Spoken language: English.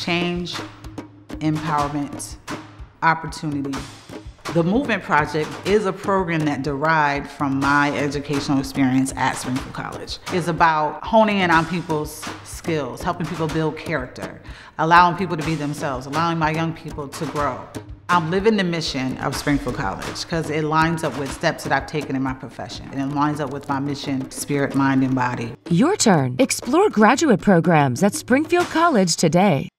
change, empowerment, opportunity. The Movement Project is a program that derived from my educational experience at Springfield College. It's about honing in on people's skills, helping people build character, allowing people to be themselves, allowing my young people to grow. I'm living the mission of Springfield College because it lines up with steps that I've taken in my profession, and it lines up with my mission, spirit, mind, and body. Your turn. Explore graduate programs at Springfield College today.